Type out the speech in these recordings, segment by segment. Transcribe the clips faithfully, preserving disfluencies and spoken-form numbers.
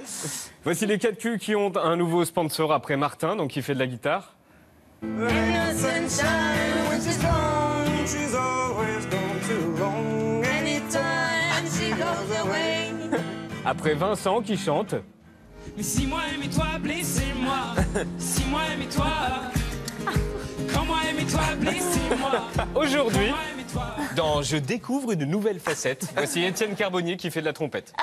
Voici les quatre culs qui ont un nouveau sponsor après Martin, donc qui fait de la guitare. Après Vincent qui chante. Mais si moi aimais-toi, blessez-moi. Si moi aimais-toi. Quand moi aimais-toi, blessez-moi. Aujourd'hui, dans Je découvre une nouvelle facette, voici Étienne Carbonnier qui fait de la trompette.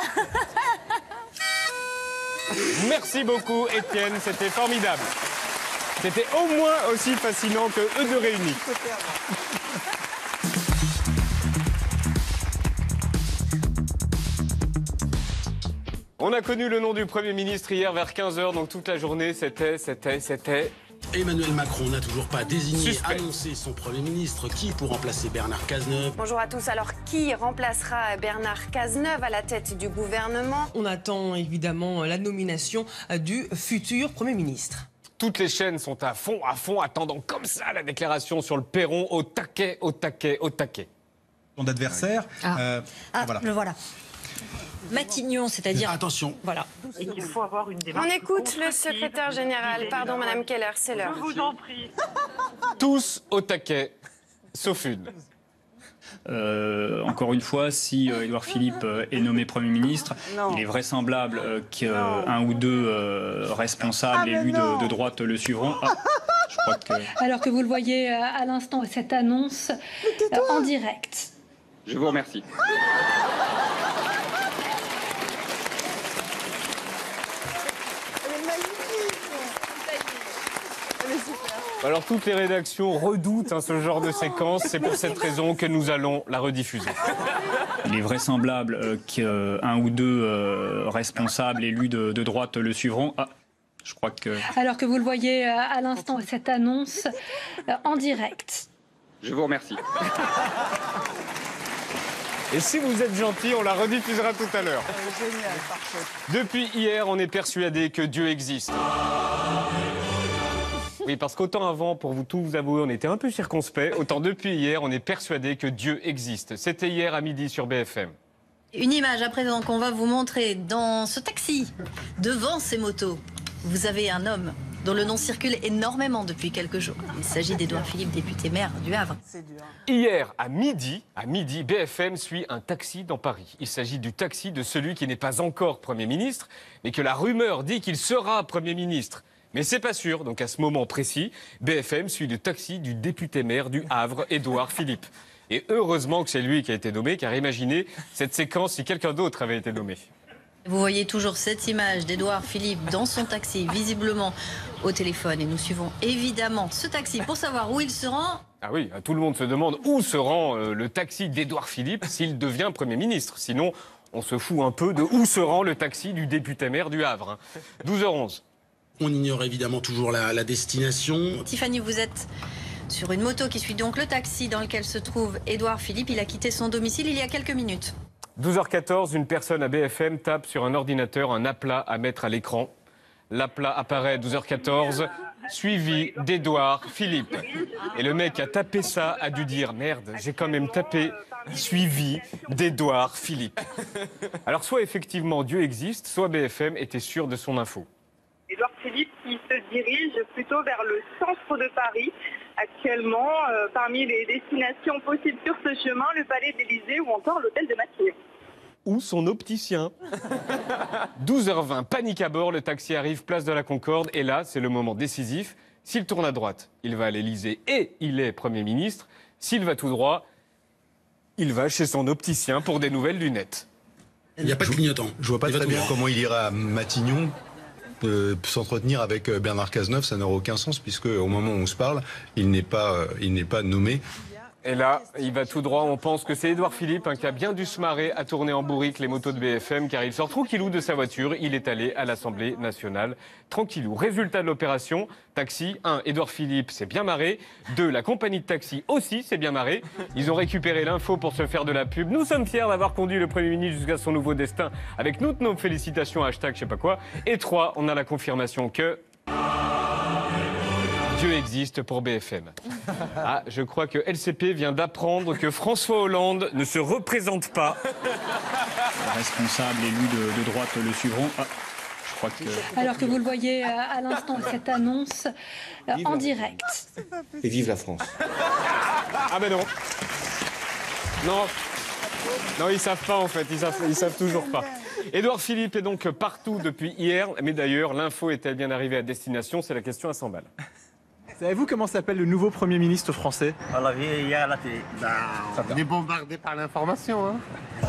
Merci beaucoup Étienne, c'était formidable. C'était au moins aussi fascinant que eux deux réunis. On a connu le nom du Premier ministre hier vers quinze heures, donc toute la journée c'était, c'était, c'était... Emmanuel Macron n'a toujours pas désigné, Suspect. annoncé son Premier ministre. Qui pour remplacer Bernard Cazeneuve? Bonjour à tous. Alors, qui remplacera Bernard Cazeneuve à la tête du gouvernement? On attend évidemment la nomination du futur Premier ministre. Toutes les chaînes sont à fond, à fond, attendant comme ça la déclaration sur le perron, au taquet, au taquet, au taquet. Son adversaire, Ah, euh, ah voilà. le voilà. Matignon, c'est-à-dire... Attention. Voilà. Et qu'il faut avoir une démarche. On écoute le constructive, secrétaire général. Pardon, Madame Keller, c'est l'heure. Je vous en prie. Tous au taquet, sauf une. Euh, encore une fois, si euh, Édouard Philippe euh, est nommé Premier ministre, Non. il est vraisemblable euh, qu'un ou deux euh, responsables Ah, mais élus non. de, de droite le suivront. Ah, je crois que... Alors que vous le voyez euh, à l'instant, cette annonce euh, en direct. Je vous remercie. Alors toutes les rédactions redoutent hein, ce genre de séquence, c'est pour cette raison que nous allons la rediffuser. Il est vraisemblable euh, qu'un ou deux euh, responsables élus de, de droite le suivront. Ah, je crois que... Alors que vous le voyez euh, à l'instant, cette annonce euh, en direct. Je vous remercie. Et si vous êtes gentil, on la rediffusera tout à l'heure. Génial, parfait. Depuis hier, on est persuadé que Dieu existe. Oui, parce qu'autant avant, pour vous tout vous avouer, on était un peu circonspect, autant depuis hier, on est persuadé que Dieu existe. C'était hier à midi sur B F M. Une image à présent qu'on va vous montrer dans ce taxi, devant ces motos. Vous avez un homme dont le nom circule énormément depuis quelques jours. Il s'agit d'Édouard Philippe, député maire du Havre. C'est dur. Hier, à midi, à midi, B F M suit un taxi dans Paris. Il s'agit du taxi de celui qui n'est pas encore Premier ministre, mais que la rumeur dit qu'il sera Premier ministre. Mais c'est pas sûr, donc à ce moment précis, B F M suit le taxi du député maire du Havre, Édouard Philippe. Et heureusement que c'est lui qui a été nommé, car imaginez cette séquence si quelqu'un d'autre avait été nommé. Vous voyez toujours cette image d'Édouard Philippe dans son taxi, visiblement au téléphone. Et nous suivons évidemment ce taxi pour savoir où il se rend. Ah oui, tout le monde se demande où se rend euh, le taxi d'Édouard Philippe s'il devient Premier ministre. Sinon, on se fout un peu de où se rend le taxi du député maire du Havre. Hein. douze heures onze. On ignore évidemment toujours la, la destination. Tiffany, vous êtes sur une moto qui suit donc le taxi dans lequel se trouve Édouard Philippe. Il a quitté son domicile il y a quelques minutes. douze heures quatorze, une personne à B F M tape sur un ordinateur un applat à mettre à l'écran. L'applat apparaît douze heures quatorze, suivi d'Édouard Philippe. Et le mec a tapé ça, a dû dire « Merde, j'ai quand même tapé suivi d'Édouard Philippe ». Alors soit effectivement Dieu existe, soit B F M était sûr de son info. Édouard Philippe qui se dirige plutôt vers le centre de Paris. Actuellement, euh, parmi les destinations possibles sur ce chemin, le Palais d'Élysée ou encore l'hôtel de Matignon. Ou son opticien. douze heures vingt, panique à bord, le taxi arrive, place de la Concorde, et là, c'est le moment décisif. S'il tourne à droite, il va à l'Élysée et il est Premier ministre. S'il va tout droit, il va chez son opticien pour des nouvelles lunettes. Il n'y a pas de clignotant. Je vois pas Il va très tout bien droit. comment il ira à Matignon. Euh, s'entretenir avec euh, Bernard Cazeneuve, ça n'aura aucun sens puisque au moment où on se parle, il n'est pas, euh, il n'est pas nommé. Et là, il va tout droit. On pense que c'est Édouard Philippe hein, qui a bien dû se marrer à tourner en bourrique les motos de B F M car il sort tranquillou de sa voiture. Il est allé à l'Assemblée nationale tranquillou. Résultat de l'opération, taxi, un, Édouard Philippe s'est bien marré. deux, la compagnie de taxi aussi s'est bien marrée. Ils ont récupéré l'info pour se faire de la pub. Nous sommes fiers d'avoir conduit le Premier ministre jusqu'à son nouveau destin avec toutes nos félicitations, hashtag je sais pas quoi. Et trois, on a la confirmation que... Dieu existe pour B F M. Ah, je crois que L C P vient d'apprendre que François Hollande ne se représente pas. Les responsables élus de, de droite le suivront. Ah, crois que... Alors que vous le voyez euh, à l'instant, cette annonce euh, en direct. Et vive la France. Ah ben non. Non. Non, ils savent pas en fait, ils savent, ils savent toujours pas. Édouard Philippe est donc partout depuis hier, mais d'ailleurs, l'info est-elle bien arrivée à destination? C'est la question à cent balles. Savez-vous comment s'appelle le nouveau Premier ministre français? On l'a vu hier à la télé. On est bombardé par l'information. Hein.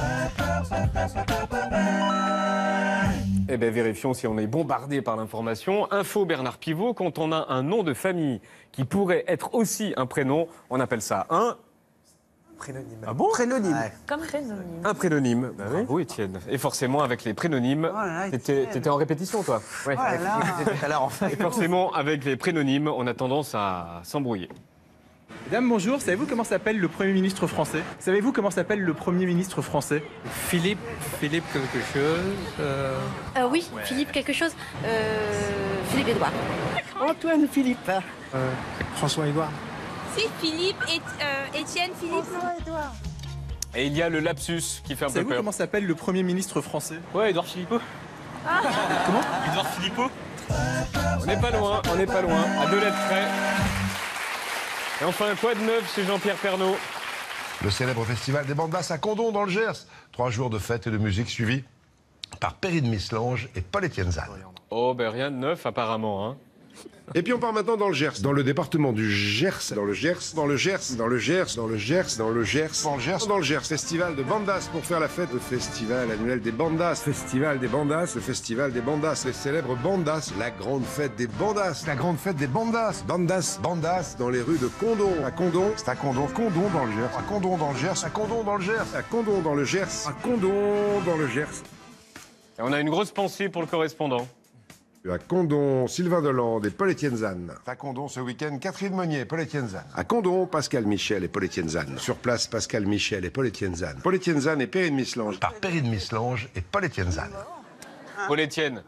Eh bien, vérifions si on est bombardé par l'information. Info Bernard Pivot, quand on a un nom de famille qui pourrait être aussi un prénom, on appelle ça un... Prénonyme. Ah bon? Prénonyme. Ouais. Comme prénonyme. Un prénonyme. Bah oui. Bravo, Étienne. Et forcément, avec les prénonymes, Oh t'étais en répétition, toi? Ouais. Oh là là. Tout à l'heure, en fait. Et forcément, avec les prénonymes, on a tendance à s'embrouiller. Mesdames, bonjour. Savez-vous comment s'appelle le Premier ministre français? Savez-vous comment s'appelle le Premier ministre français? Philippe, Philippe quelque chose. Euh... Euh, oui, ouais. Philippe quelque chose. Euh, Philippe Édouard. Antoine Philippe. Euh, François-Édouard. Si, Philippe, et, euh, Étienne, Philippe. François-Édouard. Et il y a le lapsus qui fait un peu Savez-vous peur. comment s'appelle le Premier ministre français? Ouais, Édouard Philippot. Ah. Comment? Édouard Philippot. On n'est pas loin, on n'est pas loin. À deux lettres près. Et enfin, quoi de neuf chez Jean-Pierre Pernaut? Le célèbre festival des bandas à Condom dans le Gers. Trois jours de fêtes et de musique suivis par Perrine Mislange et Paul-Étienne Zahn. Oh, ben rien de neuf apparemment, hein. Et puis on part maintenant dans le Gers, dans le département du Gers, dans le Gers, dans le Gers, dans le Gers, dans le Gers, dans le Gers, dans le Gers, dans le Gers, festival de bandas pour faire la fête, le festival annuel des bandas, festival des bandas, le festival des bandas, les célèbres bandas, la grande fête des bandas, la grande fête des bandas, bandas, bandas, dans les rues de Condom, à Condom, c'est à Condom, Condom dans le Gers, à Condom dans le Gers, à Condom dans le Gers, à Condom dans le Gers, à Condom dans le Gers. Et on a une grosse pensée pour le correspondant. À Condom, Sylvain Delande et Paul-Étienne Zahn. À Condom ce week-end, Catherine Meunier et Paul-Étienne Zahn. À Condom, Pascal Michel et Paul-Étienne Zahn. Sur place, Pascal Michel et Paul-Étienne Zahn. Paul-Étienne Zahn et Perrine Mislange. Par Perrine Mislange et Paul-Étienne Zahn. Paul-Étienne.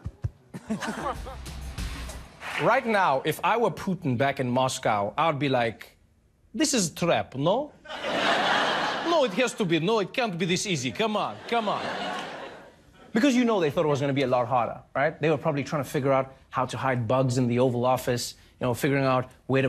Right now, if I were Putin back in Moscow, I'd be like, this is a trap, no? No, it has to be. No, it can't be this easy. Come on, come on. Because you know they thought it was going to be a lot harder, right? They were probably trying to figure out how to hide bugs in the Oval Office, you know, figuring out where to